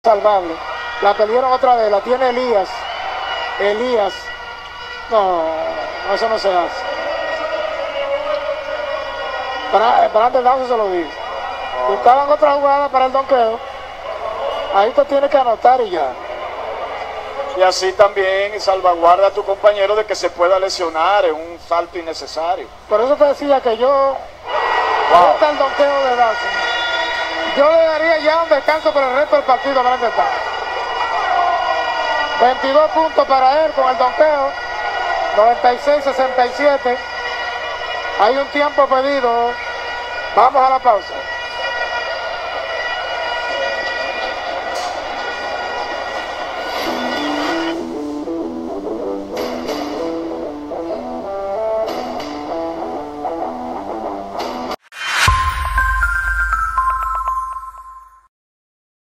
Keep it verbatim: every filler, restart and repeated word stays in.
salvable. La perdieron otra vez, la tiene Elías. Elías. No, no, eso no se hace. Para, para antes Dawson se lo dijo. Buscaban otra jugada para el donqueo. Ahí te tienes que anotar y ya. Y así también salvaguarda a tu compañero de que se pueda lesionar en un salto innecesario. Por eso te decía que yo, wow. Ahí está el donqueo de Dawson. Yo le daría ya un descanso por el resto del partido. ¿Dónde está? veintidós puntos para él con el donqueo. noventa y seis a sesenta y siete. Hay un tiempo pedido. Vamos a la pausa.